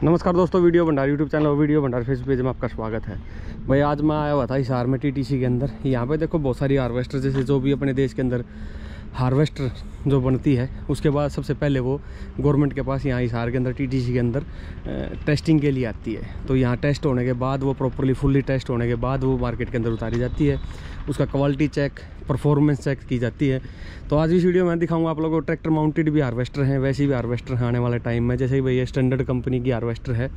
नमस्कार दोस्तों, video Bhandar YouTube channel और वीडियो भंडार फेसबुक पेज में आपका स्वागत है। भाई आज मैं आया हुआ था हिसार में टीटीसी के अंदर। यहाँ पे देखो बहुत सारी हार्वेस्टर, जैसे जो भी अपने देश के अंदर हार्वेस्टर जो बनती है उसके बाद सबसे पहले वो गवर्नमेंट के पास यहाँ हिसार के अंदर टीटीसी के अंदर टेस्टिंग के लिए आती है। तो यहाँ टेस्ट होने के बाद वो प्रॉपरली फुल्ली टेस्ट होने के बाद वो मार्केट के अंदर उतारी जाती है। उसका क्वालिटी चेक, परफॉर्मेंस चेक की जाती है। तो आज इस वीडियो में दिखाऊंगा आप लोगों को ट्रैक्टर माउंटेड भी हार्वेस्टर हैं, वैसे भी हार्वेस्टर आने वाले टाइम में। जैसे भैया स्टैंडर्ड कंपनी की हार्वेस्टर है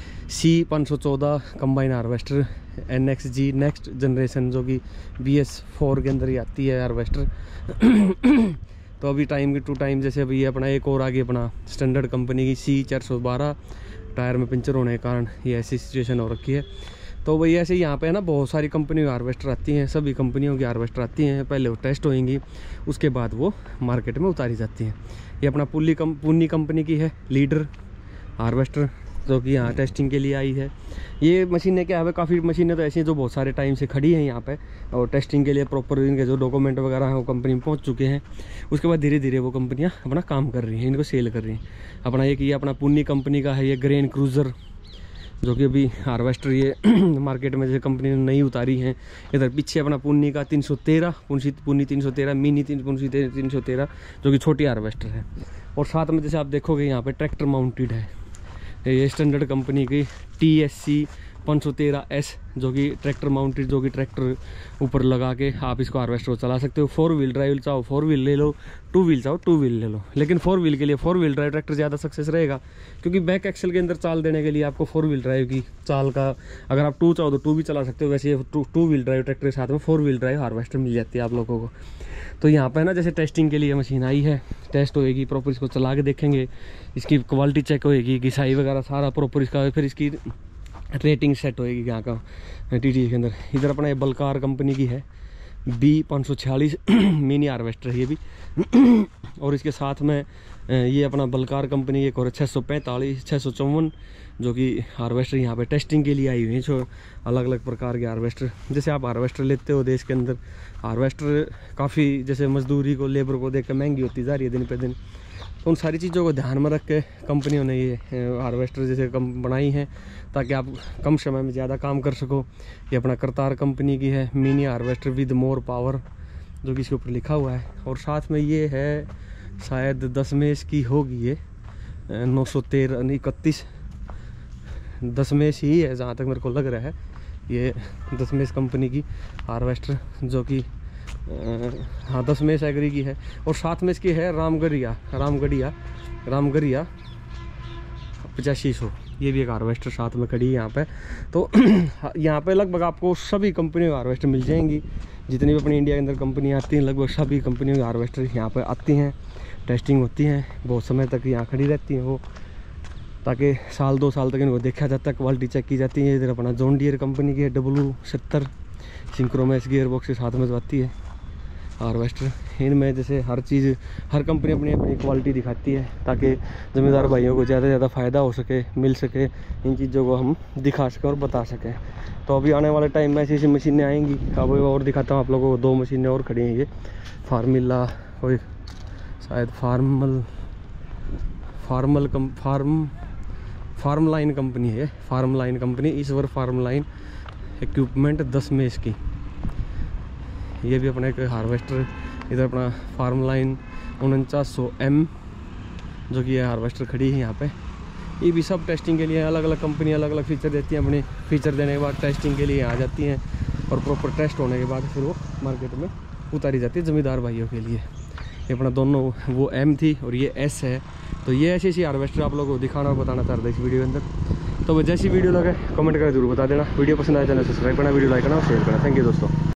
C514 combine harvester NXG next generation, जो कि BS4 के अंदर ही आती है हार्वेस्टर। तो अभी टाइम टू टाइम जैसे अभी अपना एक और आगे अपना स्टैंडर्ड कंपनी की C412 टायर में पंचर होने के कारण ये ऐसी सिचुएशन हो रखी है। तो वही ऐसे यहाँ पे है ना, बहुत सारी कंपनियों की हार्वेस्टर आती हैं, सभी कंपनियों की हार्वेस्टर आती हैं। पहले वो टेस्ट होएंगी, उसके बाद वो मार्केट में उतारी जाती हैं। ये अपना पुन्नी कंपनी की है लीडर हार्वेस्टर, जो कि यहाँ टेस्टिंग के लिए आई है। ये मशीनें क्या है, काफ़ी मशीनें तो ऐसी हैं जो बहुत सारे टाइम से खड़ी हैं यहाँ पे, और टेस्टिंग के लिए प्रॉपर इनके जो डॉक्यूमेंट वगैरह हैं वो कंपनी में पहुँच चुके हैं। उसके बाद धीरे धीरे वो कंपनियाँ अपना काम कर रही हैं, इनको सेल कर रही हैं। अपना एक ये अपना पुन्नी कंपनी का है ये ग्रेन क्रूज़र, जो कि अभी हार्वेस्टर ये मार्केट में जैसे कंपनी ने नई उतारी हैं। इधर पीछे अपना पुन्नी का 313 पुन्नी 313 मिनी पुन्नी 313, जो कि छोटी हार्वेस्टर है। और साथ में जैसे आप देखोगे यहाँ पे ट्रैक्टर माउंटेड है ये स्टैंडर्ड कंपनी की TSC 513S, जो कि ट्रैक्टर माउंटेड, जो कि ट्रैक्टर ऊपर लगा के आप इसको हार्वेस्टर को चला सकते हो। 4 व्हील ड्राइव चाहो 4 व्हील ले लो, 2 व्हील चाहो 2 व्हील ले लो। लेकिन 4 व्हील के लिए 4 व्हील ड्राइव ट्रैक्टर ज़्यादा सक्सेस रहेगा, क्योंकि बैक एक्सल के अंदर चाल देने के लिए आपको 4 व्हील ड्राइव की चाल का, अगर आप 2 चाहो तो 2 भी चला सकते हो। वैसे 2 व्हील ड्राइव ट्रैक्टर के साथ में 4 व्हील ड्राइव हार्वेस्टर मिल जाती है आप लोगों को। तो यहाँ पर ना जैसे टेस्टिंग के लिए मशीन आई है, टेस्ट होएगी प्रॉपर, इसको चला के देखेंगे, इसकी क्वालिटी चेक होएगी, घिसाई वगैरह सारा प्रॉपर इसका, फिर इसकी रेटिंग सेट होएगी यहाँ का टीटी के अंदर। इधर अपना ये बलकार कंपनी की है B546 मिनी हार्वेस्टर है ये भी। और इसके साथ में ये अपना बलकार कंपनी एक और 645 654, जो कि हार्वेस्टर यहाँ पे टेस्टिंग के लिए आई हुई है। जो अलग अलग प्रकार के हार्वेस्टर, जैसे आप हार्वेस्टर लेते हो देश के अंदर, हार्वेस्टर काफ़ी जैसे मजदूरी को, लेबर को देख कर महंगी होती जा रही है दिन पे दिन। तो उन सारी चीज़ों को ध्यान में रख के कंपनियों ने ये हार्वेस्टर जैसे बनाई हैं, ताकि आप कम समय में ज़्यादा काम कर सको। ये अपना करतार कंपनी की है mini harvester with more power, जो कि इसके ऊपर लिखा हुआ है। और साथ में ये है शायद 10 मेष की होगी, ये 931 10 मेष ही है जहाँ तक मेरे को लग रहा है। ये 10 मेष कंपनी की हार्वेस्टर, जो कि हाँ 10 मेष एग्री की है। और साथ में इसकी है रामगढ़िया 8500, ये भी एक हार्वेस्टर साथ में खड़ी है यहाँ पे। तो यहाँ पे लगभग आपको सभी कंपनियों की हार्वेस्टर मिल जाएंगी, जितनी भी अपनी इंडिया के अंदर कंपनियाँ आती हैं, लगभग सभी कंपनियों की हार्वेस्टर यहाँ पे आती हैं, टेस्टिंग होती हैं, बहुत समय तक यहाँ खड़ी रहती हैं वो, ताकि साल 2 साल तक इनको देखा जाता है, क्वालिटी चेक की जाती है। इधर अपना जॉन डियर कंपनी की है W70 सिंक्रोमैक्स गियर बॉक्स के साथ में जो आती है हार्वेस्टर। इनमें जैसे हर चीज़, हर कंपनी अपनी अपनी क्वालिटी दिखाती है, ताकि ज़मींदार भाइयों को ज़्यादा से ज़्यादा फ़ायदा हो सके, मिल सके, इन चीज़ों को हम दिखा सकें और बता सकें। तो अभी आने वाले टाइम में ऐसी ऐसी मशीनें आएंगी। अब और दिखाता हूँ आप लोगों को, 2 मशीनें और खड़ी हैं। ये फार्मिला और शायद फार्म लाइन कंपनी है, farm line company, Ishwar farm line equipment 10 मेष की। ये भी अपना एक हार्वेस्टर। इधर अपना फार्म लाइन 4900M, जो कि यह हार्वेस्टर खड़ी है यहाँ पे। ये भी सब टेस्टिंग के लिए अलग अलग कंपनी अलग अलग फीचर देती हैं। अपने फीचर देने के बाद टेस्टिंग के लिए आ जाती हैं, और प्रॉपर टेस्ट होने के बाद फिर वो मार्केट में उतारी जाती है ज़मींदार भाइयों के लिए। ये अपना दोनों, वो M थी और ये S है। तो ये ऐसी ऐसी हार्वेस्टर आप लोगों को दिखाना और बताना चाह रहा था इस वीडियो के अंदर। तो जैसी वीडियो लगे कमेंट करके जरूर बता देना। वीडियो पसंद आया चैनल सब्सक्राइब करना, वीडियो लाइक करना और शेयर करना। थैंक यू दोस्तों।